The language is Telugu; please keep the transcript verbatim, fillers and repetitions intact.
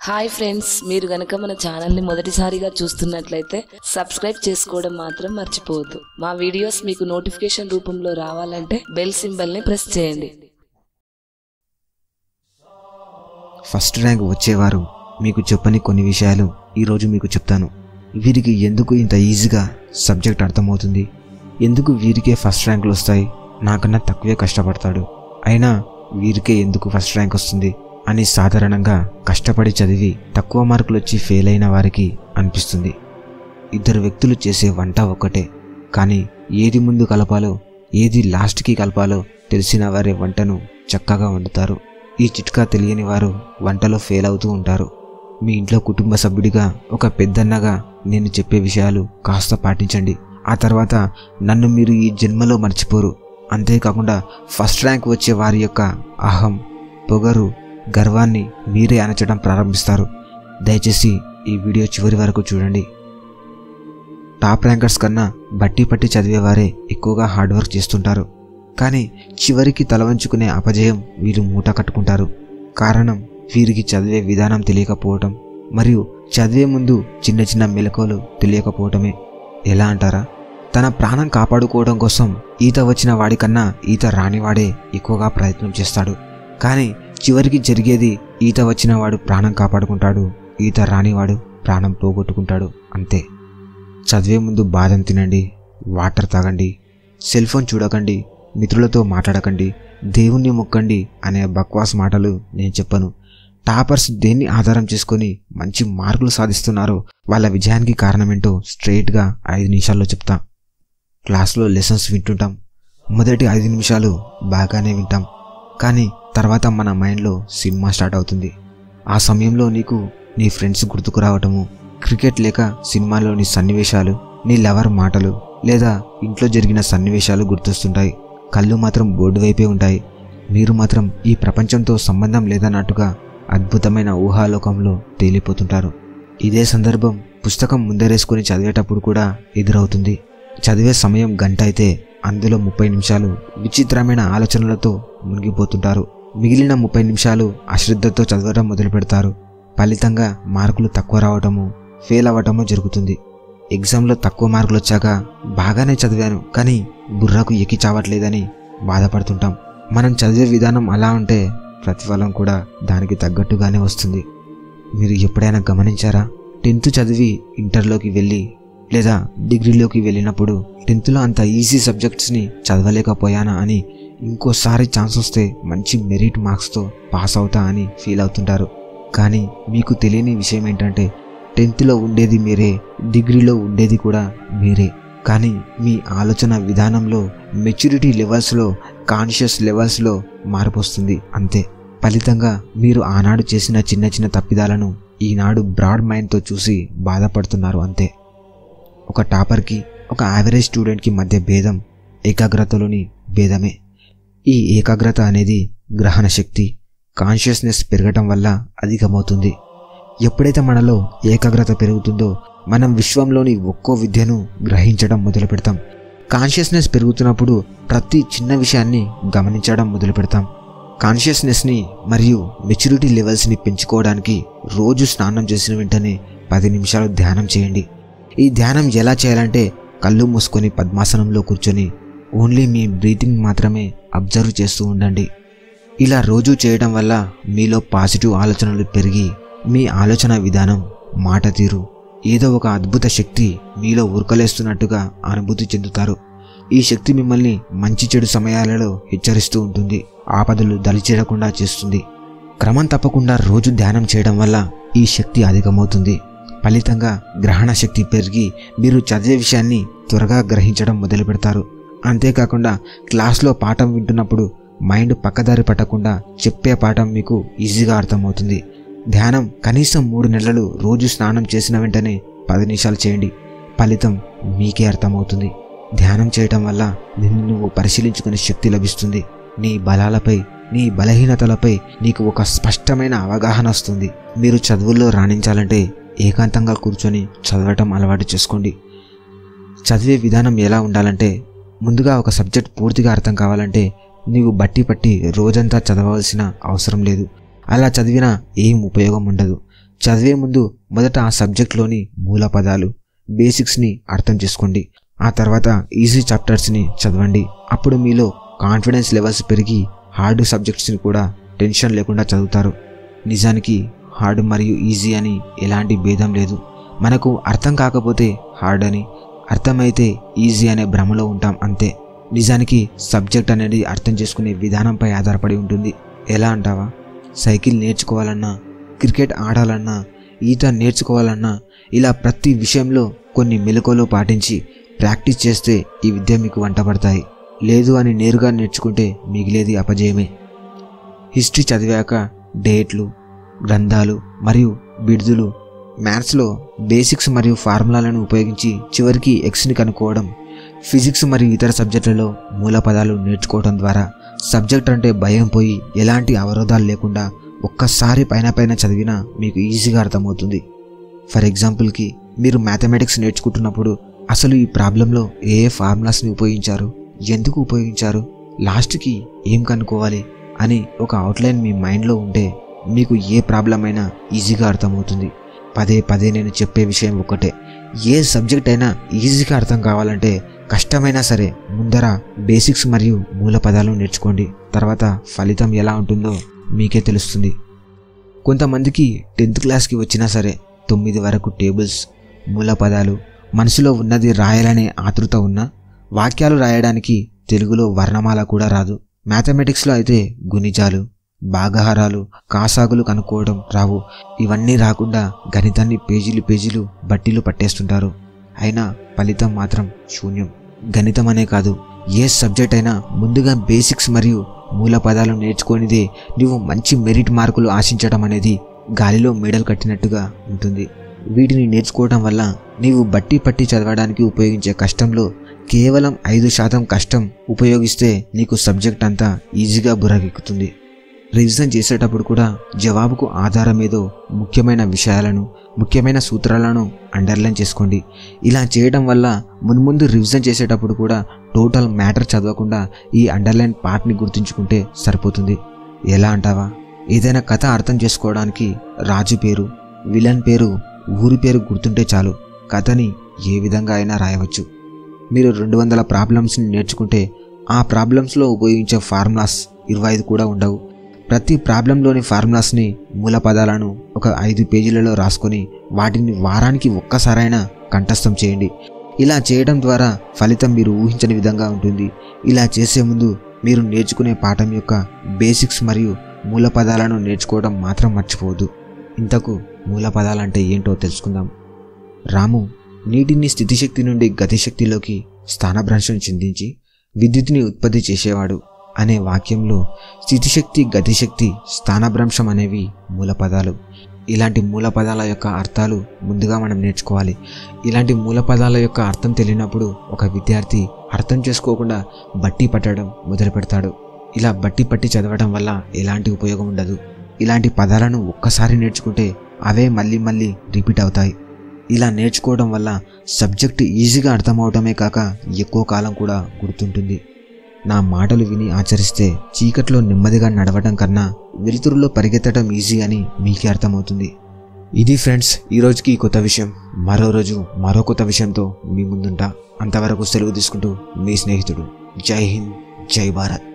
హాయ్ ఫ్రెండ్స్, మీరు గనక మన ఛానల్ని మొదటిసారిగా చూస్తున్నట్లయితే సబ్స్క్రైబ్ చేసుకోవడం మాత్రం మర్చిపోవద్దు. మా వీడియోస్ మీకు నోటిఫికేషన్ రూపంలో రావాలంటే బెల్ సింబల్ని ప్రెస్ చేయండి. ఫస్ట్ ర్యాంక్ వచ్చేవారు మీకు చెప్పని కొన్ని విషయాలు ఈరోజు మీకు చెప్తాను. వీరికి ఎందుకు ఇంత ఈజీగా సబ్జెక్ట్ అర్థమవుతుంది, ఎందుకు వీరికే ఫస్ట్ ర్యాంకులు వస్తాయి, నాకన్నా తక్కువే కష్టపడతాడు అయినా వీరికే ఎందుకు ఫస్ట్ ర్యాంక్ వస్తుంది అని సాధారణంగా కష్టపడి చదివి తక్కువ మార్కులు వచ్చి ఫెయిల్ అయిన వారికి అనిపిస్తుంది. ఇద్దరు వ్యక్తులు చేసే వంట ఒక్కటే, కానీ ఏది ముందు కలపాలో ఏది లాస్ట్కి కలపాలో తెలిసిన వారే వంటను చక్కగా వండుతారు. ఈ చిట్కా తెలియని వారు వంటలో ఫెయిల్ అవుతూ ఉంటారు. మీ ఇంట్లో కుటుంబ సభ్యుడిగా ఒక పెద్దన్నగా నేను చెప్పే విషయాలు కాస్త పాటించండి. ఆ తర్వాత నన్ను మీరు ఈ జన్మలో మర్చిపోరు. అంతేకాకుండా ఫస్ట్ ర్యాంక్ వచ్చే వారి యొక్క అహం, పొగరు, గర్వాన్ని మీరే అణచడం ప్రారంభిస్తారు. దయచేసి ఈ వీడియో చివరి వరకు చూడండి. టాప్ ర్యాంకర్స్ కన్నా బట్టి పట్టి చదివేవారే ఎక్కువగా హార్డ్ వర్క్ చేస్తుంటారు, కానీ చివరికి తలవంచుకునే అపజయం వీరు మూట కట్టుకుంటారు. కారణం వీరికి చదివే విధానం తెలియకపోవటం మరియు చదివే ముందు చిన్న చిన్న మెలకువలు తెలియకపోవటమే. ఎలా అంటారా? తన ప్రాణం కాపాడుకోవడం కోసం ఈత వచ్చిన వాడికన్నా ఈత రానివాడే ఎక్కువగా ప్రయత్నం చేస్తాడు, కానీ చివరికి జరిగేది ఈత వచ్చిన వాడు ప్రాణం కాపాడుకుంటాడు, ఈత రానివాడు ప్రాణం పోగొట్టుకుంటాడు. అంతే. చదివే ముందు బాదం తినండి, వాటర్ తాగండి, సెల్ ఫోన్ చూడకండి, మిత్రులతో మాట్లాడకండి, దేవుణ్ణి మొక్కండి అనే బక్వాస్ మాటలు నేను చెప్పను. టాపర్స్ దేన్ని ఆధారం చేసుకొని మంచి మార్కులు సాధిస్తున్నారో వాళ్ళ విజయానికి కారణమేంటో స్ట్రైట్గా ఐదు నిమిషాల్లో చెప్తా. క్లాస్లో లెసన్స్ వింటుంటాం. మొదటి ఐదు నిమిషాలు బాగానే వింటాం, కానీ తర్వాత మన మైండ్లో సినిమా స్టార్ట్ అవుతుంది. ఆ సమయంలో నీకు నీ ఫ్రెండ్స్ గుర్తుకు రావటము, క్రికెట్ లేక సినిమాలోని సన్నివేశాలు, నీ లవర్ మాటలు లేదా ఇంట్లో జరిగిన సన్నివేశాలు గుర్తొస్తుంటాయి. కళ్ళు మాత్రం బోర్డు వైపే ఉంటాయి. మీరు మాత్రం ఈ ప్రపంచంతో సంబంధం లేదన్నట్టుగా అద్భుతమైన ఊహాలోకంలో తేలిపోతుంటారు. ఇదే సందర్భం పుస్తకం ముందరేసుకొని చదివేటప్పుడు కూడా ఎదురవుతుంది. చదివే సమయం గంట అయితే అందులో ముప్పై నిమిషాలు విచిత్రమైన ఆలోచనలతో మునిగిపోతుంటారు. మిగిలిన ముప్పై నిమిషాలు అశ్రద్ధతో చదవడం మొదలు పెడతారు. ఫలితంగా మార్కులు తక్కువ రావటము, ఫెయిల్ అవ్వటము జరుగుతుంది. ఎగ్జామ్లో తక్కువ మార్కులు వచ్చాక బాగానే చదివాను కానీ బుర్రకు ఎక్కి చావట్లేదని బాధపడుతుంటాం. మనం చదివే విధానం అలా ఉంటే ప్రతిఫలం కూడా దానికి తగ్గట్టుగానే వస్తుంది. మీరు ఎప్పుడైనా గమనించారా? టెన్త్ చదివి ఇంటర్లోకి వెళ్ళి లేదా డిగ్రీలోకి వెళ్ళినప్పుడు టెన్త్లో అంత ఈజీ సబ్జెక్ట్స్ని చదవలేకపోయానా అని ఇంకోసారి ఛాన్స్ వస్తే మంచి మెరిట్ మార్క్స్తో పాస్ అవుతా అని ఫీల్ అవుతుంటారు. కానీ మీకు తెలియని విషయం ఏంటంటే టెన్త్లో ఉండేది మీరే, డిగ్రీలో ఉండేది కూడా మీరే. కానీ మీ ఆలోచన విధానంలో, మెచ్యూరిటీ లెవెల్స్లో, కాన్షియస్ లెవెల్స్లో మార్పు వస్తుంది అంతే. ఫలితంగా మీరు ఆనాడు చేసిన చిన్న చిన్న తప్పిదాలను ఈనాడు బ్రాడ్ మైండ్తో చూసి బాధపడుతున్నారు అంతే. ఒక టాపర్కి ఒక యావరేజ్ స్టూడెంట్కి మధ్య భేదం ఏకాగ్రతలోని భేదమే. ఈ ఏకాగ్రత అనేది గ్రహణ శక్తి, కాన్షియస్నెస్ పెరగటం వల్ల అధికమవుతుంది. ఎప్పుడైతే మనలో ఏకాగ్రత పెరుగుతుందో మనం విశ్వంలోని ఒక్కో విద్యను గ్రహించడం మొదలు పెడతాం. కాన్షియస్నెస్ పెరుగుతున్నప్పుడు ప్రతి చిన్న విషయాన్ని గమనించడం మొదలు పెడతాం. కాన్షియస్నెస్ని మరియు మెచ్యూరిటీ లెవెల్స్ని పెంచుకోవడానికి రోజు స్నానం చేసిన వెంటనే పది నిమిషాలు ధ్యానం చేయండి. ఈ ధ్యానం ఎలా చేయాలంటే కళ్ళు మూసుకొని పద్మాసనంలో కూర్చొని ఓన్లీ మీ బ్రీతింగ్ మాత్రమే అబ్జర్వ్ చేస్తూ ఉండండి. ఇలా రోజు చేయడం వల్ల మీలో పాజిటివ్ ఆలోచనలు పెరిగి మీ ఆలోచన విధానం, మాట తీరు, ఏదో ఒక అద్భుత శక్తి మీలో ఉరకలేస్తున్నట్టుగా అనుభూతి చెందుతారు. ఈ శక్తి మిమ్మల్ని మంచి చెడు సమయాలలో హెచ్చరిస్తూ ఉంటుంది, ఆపదలు దరిచేరకుండా చేస్తుంది. క్రమం తప్పకుండా రోజు ధ్యానం చేయడం వల్ల ఈ శక్తి అధికమవుతుంది. ఫలితంగా గ్రహణ శక్తి పెరిగి మీరు చదివే విషయాన్ని త్వరగా గ్రహించడం మొదలు పెడతారు. అంతేకాకుండా క్లాస్లో పాఠం వింటున్నప్పుడు మైండ్ పక్కదారి పట్టకుండా చెప్పే పాఠం మీకు ఈజీగా అర్థమవుతుంది. ధ్యానం కనీసం మూడు నెలలు రోజు స్నానం చేసిన వెంటనే పది నిమిషాలు చేయండి. ఫలితం మీకే అర్థమవుతుంది. ధ్యానం చేయటం వల్ల నిన్ను నువ్వు పరిశీలించుకునే శక్తి లభిస్తుంది. నీ బలాలపై, నీ బలహీనతలపై నీకు ఒక స్పష్టమైన అవగాహన వస్తుంది. మీరు చదువుల్లో రాణించాలంటే ఏకాంతంగా కూర్చొని చదవటం అలవాటు చేసుకోండి. చదివే విధానం ఎలా ఉండాలంటే ముందుగా ఒక సబ్జెక్ట్ పూర్తిగా అర్థం కావాలంటే నీవు బట్టి పట్టి రోజంతా చదవవలసిన అవసరం లేదు. అలా చదివినా ఏం ఉపయోగం ఉండదు. చదివే ముందు మొదట ఆ సబ్జెక్ట్లోని మూల పదాలు బేసిక్స్ని అర్థం చేసుకోండి. ఆ తర్వాత ఈజీ చాప్టర్స్ని చదవండి. అప్పుడు మీలో కాన్ఫిడెన్స్ లెవెల్స్ పెరిగి హార్డ్ సబ్జెక్ట్స్ని కూడా టెన్షన్ లేకుండా చదువుతారు. నిజానికి హార్డ్ మరియు ఈజీ అని ఎలాంటి భేదం లేదు. మనకు అర్థం కాకపోతే హార్డ్ అని, అర్థమైతే ఈజీ అనే భ్రమలో ఉంటాం అంతే. నిజానికి సబ్జెక్ట్ అనేది అర్థం చేసుకునే విధానంపై ఆధారపడి ఉంటుంది. ఎలా అంటావా? సైకిల్ నేర్చుకోవాలన్నా, క్రికెట్ ఆడాలన్నా, ఈత నేర్చుకోవాలన్నా ఇలా ప్రతి విషయంలో కొన్ని మెలకువలు పాటించి ప్రాక్టీస్ చేస్తే ఈ విద్య మీకు వంటపడతాయి. లేదు అని నేరుగా నేర్చుకుంటే మిగిలేది అపజయమే. హిస్టరీ చదివాక డేట్లు, గ్రంథాలు మరియు బిడుదులు, మ్యాథ్స్లో బేసిక్స్ మరియు ఫార్ములాలను ఉపయోగించి చివరికి ఎక్స్ని కనుక్కోవడం, ఫిజిక్స్ మరియు ఇతర సబ్జెక్టులలో మూల పదాలు నేర్చుకోవడం ద్వారా సబ్జెక్ట్ అంటే భయం పోయి ఎలాంటి అవరోధాలు లేకుండా ఒక్కసారి పైన పైన చదివినా మీకు ఈజీగా అర్థమవుతుంది. ఫర్ ఎగ్జాంపుల్కి మీరు మ్యాథమెటిక్స్ నేర్చుకుంటున్నప్పుడు అసలు ఈ ప్రాబ్లంలో ఏ ఏ ఫార్ములాస్ని ఉపయోగించారు, ఎందుకు ఉపయోగించారు, లాస్ట్కి ఏం కనుక్కోవాలి అని ఒక అవుట్లైన్ మీ మైండ్లో ఉంటే మీకు ఏ ప్రాబ్లం అయినా ఈజీగా అర్థమవుతుంది. పదే పదే నేను చెప్పే విషయం ఒకటే, ఏ సబ్జెక్ట్ అయినా ఈజీగా అర్థం కావాలంటే కష్టమైనా సరే ముందర బేసిక్స్ మరియు మూల పదాలు నేర్చుకోండి. తర్వాత ఫలితం ఎలా ఉంటుందో మీకే తెలుస్తుంది. కొంతమందికి టెన్త్ క్లాస్కి వచ్చినా సరే తొమ్మిది వరకు టేబుల్స్, మూల పదాలు, మనసులో ఉన్నది రాయాలనే ఆతృత ఉన్నా వాక్యాలు రాయడానికి తెలుగులో వర్ణమాల కూడా రాదు. మ్యాథమెటిక్స్లో అయితే గుణిజాలు, భాగహారాలు, కాసాగులు కనుక్కోవడం రావు. ఇవన్నీ రాకుండా గణితాన్ని పేజీలు పేజీలు బట్టీలు పట్టేస్తుంటారు. అయినా ఫలితం మాత్రం శూన్యం. గణితం అనే కాదు, ఏ సబ్జెక్ట్ అయినా ముందుగా బేసిక్స్ మరియు మూల పదాలు నేర్చుకునేదే నువ్వు మంచి మెరిట్ మార్కులు ఆశించడం అనేది గాలిలో మెడల్ కట్టినట్టుగా ఉంటుంది. వీటిని నేర్చుకోవడం వల్ల నీవు బట్టి పట్టి చదవడానికి ఉపయోగించే కష్టంలో కేవలం ఐదు శాతం కష్టం ఉపయోగిస్తే నీకు సబ్జెక్ట్ అంతా ఈజీగా బుర్రకెక్కుతుంది. రివిజన్ చేసేటప్పుడు కూడా జవాబుకు ఆధారం ఏదో ముఖ్యమైన విషయాలను, ముఖ్యమైన సూత్రాలను అండర్లైన్ చేసుకోండి. ఇలా చేయడం వల్ల మున్ముందు రివిజన్ చేసేటప్పుడు కూడా టోటల్ మ్యాటర్ చదవకుండా ఈ అండర్లైన్ పార్ట్ని గుర్తుంచుకుంటే సరిపోతుంది. ఎలా అంటావా? ఏదైనా కథ అర్థం చేసుకోవడానికి రాజు పేరు, విలన్ పేరు, ఊరి పేరు గుర్తుంటే చాలు, కథని ఏ విధంగా అయినా రాయవచ్చు. మీరు రెండు వందల ప్రాబ్లమ్స్ని నేర్చుకుంటే ఆ ప్రాబ్లమ్స్లో ఉపయోగించే ఫార్ములాస్ ఇరవై ఐదు కూడా ఉండవు. ప్రతి ప్రాబ్లంలోని ఫార్ములాస్ని, మూల పదాలను ఒక ఐదు పేజీలలో రాసుకొని వాటిని వారానికి ఒక్కసారైనా కంఠస్థం చేయండి. ఇలా చేయడం ద్వారా ఫలితం మీరు ఊహించని విధంగా ఉంటుంది. ఇలా చేసే ముందు మీరు నేర్చుకునే పాఠం యొక్క బేసిక్స్ మరియు మూల పదాలను నేర్చుకోవడం మాత్రం మర్చిపోవద్దు. ఇంతకు మూల పదాలంటే ఏంటో తెలుసుకుందాం. రాము నీటిని స్థితిశక్తి నుండి గతిశక్తిలోకి స్థానభ్రంశం చెందించి విద్యుత్ని ఉత్పత్తి చేసేవాడు అనే వాక్యంలో స్థితిశక్తి, గతిశక్తి, స్థానభ్రంశం అనేవి మూల పదాలు. ఇలాంటి మూల పదాల యొక్క అర్థాలు ముందుగా మనం నేర్చుకోవాలి. ఇలాంటి మూల పదాల యొక్క అర్థం తెలియనప్పుడు ఒక విద్యార్థి అర్థం చేసుకోకుండా బట్టి పట్టడం మొదలు పెడతాడు. ఇలా బట్టి పట్టి చదవడం వల్ల ఎలాంటి ఉపయోగం ఉండదు. ఇలాంటి పదాలను ఒక్కసారి నేర్చుకుంటే అవే మళ్ళీ మళ్ళీ రిపీట్ అవుతాయి. ఇలా నేర్చుకోవడం వల్ల సబ్జెక్ట్ ఈజీగా అర్థమవడమే కాక ఎక్కువ కాలం కూడా గుర్తుంటుంది. నా మాటలు విని ఆచరిస్తే చీకట్లో నెమ్మదిగా నడవడం కన్నా వెలుతురులో పరిగెత్తడం ఈజీ అని మీకే అర్థమవుతుంది. ఇది ఫ్రెండ్స్ ఈరోజుకి కొత్త విషయం. మరో రోజు మరో కొత్త విషయంతో మీ ముందుంటా. అంతవరకు సెలవు తీసుకుంటూ మీ స్నేహితుడు. జై హింద్, జై భారత్.